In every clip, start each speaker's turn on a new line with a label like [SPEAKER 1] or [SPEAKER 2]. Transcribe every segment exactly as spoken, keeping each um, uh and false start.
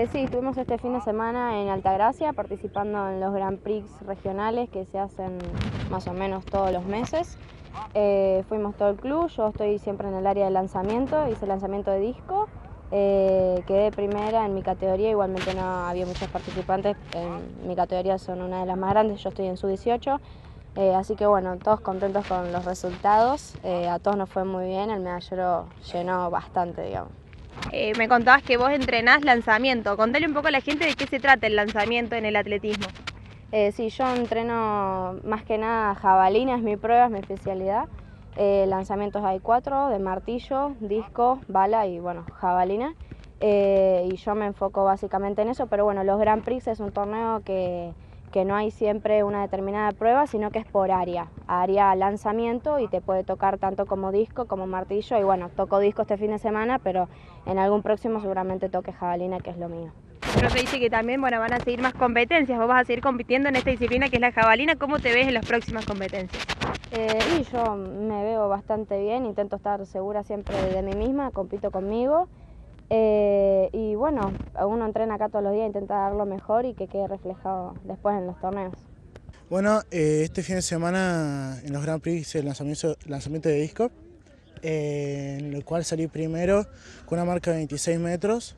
[SPEAKER 1] Eh, sí, estuvimos este fin de semana en Altagracia participando en los Grand Prix regionales que se hacen más o menos todos los meses. Eh, fuimos todo el club, yo estoy siempre en el área de lanzamiento, hice lanzamiento de disco, eh, quedé primera en mi categoría, igualmente no había muchos participantes, en mi categoría son una de las más grandes, yo estoy en sub dieciocho, eh, así que bueno, todos contentos con los resultados, eh, a todos nos fue muy bien, el medallero llenó bastante, digamos.
[SPEAKER 2] Eh, me contabas que vos entrenás lanzamiento. Contale un poco a la gente de qué se trata el lanzamiento en el atletismo.
[SPEAKER 1] Eh, sí, yo entreno más que nada jabalina, es mi prueba, es mi especialidad. Eh, lanzamientos hay cuatro, de martillo, disco, bala y bueno, jabalina. Eh, y yo me enfoco básicamente en eso, pero bueno, los Grand Prix es un torneo que, que no hay siempre una determinada prueba, sino que es por área. Área lanzamiento y te puede tocar tanto como disco como martillo. Y bueno, toco disco este fin de semana, pero en algún próximo seguramente toque jabalina, que es lo mío.
[SPEAKER 2] Pero te dice que también bueno, van a seguir más competencias, vos vas a seguir compitiendo en esta disciplina que es la jabalina. ¿Cómo te ves en las próximas competencias?
[SPEAKER 1] Eh, y yo me veo bastante bien, intento estar segura siempre de mí misma, compito conmigo. Eh, y bueno, uno entrena acá todos los días, intenta dar lo mejor y que quede reflejado después en los torneos.
[SPEAKER 3] Bueno, eh, este fin de semana en los Grand Prix hice el lanzamiento, lanzamiento de disco, eh, en el cual salí primero con una marca de veintiséis metros.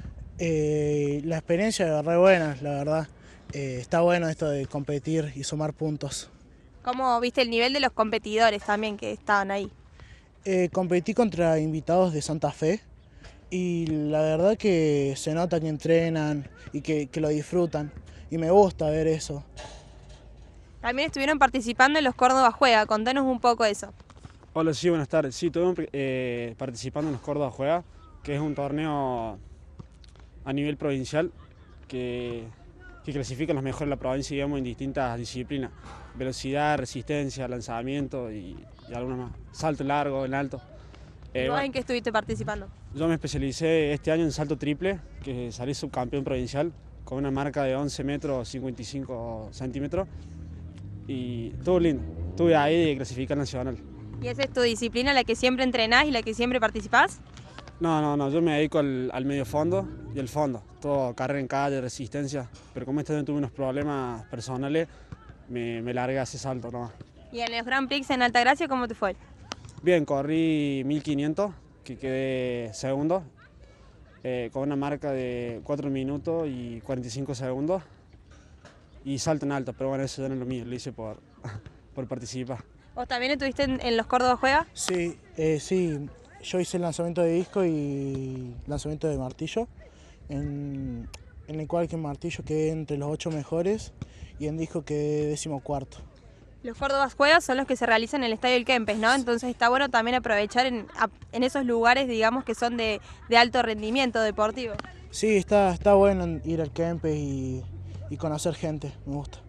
[SPEAKER 3] Eh, la experiencia es re buena, la verdad. Eh, está bueno esto de competir y sumar puntos.
[SPEAKER 2] ¿Cómo viste el nivel de los competidores también que estaban ahí?
[SPEAKER 3] Eh, competí contra invitados de Santa Fe y la verdad que se nota que entrenan y que, que lo disfrutan y me gusta ver eso.
[SPEAKER 2] También estuvieron participando en los Córdoba Juega, contanos un poco eso.
[SPEAKER 4] Hola, sí, buenas tardes. Sí, estuvimos eh, participando en los Córdoba Juega, que es un torneo a nivel provincial que, que clasifica a los mejores de la provincia, digamos, en distintas disciplinas. Velocidad, resistencia, lanzamiento y, y alguna más. Salto largo, en alto.
[SPEAKER 2] ¿Y
[SPEAKER 4] Eh,
[SPEAKER 2] vos
[SPEAKER 4] bueno,
[SPEAKER 2] en qué estuviste participando?
[SPEAKER 4] yo me especialicé este año en salto triple, que salí subcampeón provincial con una marca de once metros cincuenta y cinco centímetros. Y estuvo lindo, estuve ahí de clasificar nacional.
[SPEAKER 2] ¿Y esa es tu disciplina, la que siempre entrenás y la que siempre participás?
[SPEAKER 4] No, no, no, yo me dedico al, al medio fondo y el fondo, todo carrera en calle, resistencia, pero como este año tuve unos problemas personales, me, me largué a ese salto nomás.
[SPEAKER 2] ¿Y en los Grand Prix en Altagracia cómo te fue?
[SPEAKER 4] Bien, corrí mil quinientos, que quedé segundo, eh, con una marca de cuatro minutos y cuarenta y cinco segundos, y salto en alto, pero bueno, eso ya no es lo mío, lo hice por, por participar.
[SPEAKER 2] ¿Vos también estuviste en, en los Córdoba Juega?
[SPEAKER 3] Sí, eh, sí, yo hice el lanzamiento de disco y lanzamiento de martillo, en, en el cual que en martillo quedé entre los ocho mejores y en disco quedé décimo cuarto.
[SPEAKER 2] Los Córdoba Juegas son los que se realizan en el Estadio del Kempes, ¿no? Entonces está bueno también aprovechar en, en esos lugares, digamos, que son de, de alto rendimiento deportivo.
[SPEAKER 3] Sí, está, está bueno ir al Kempes y, y conocer gente, me gusta.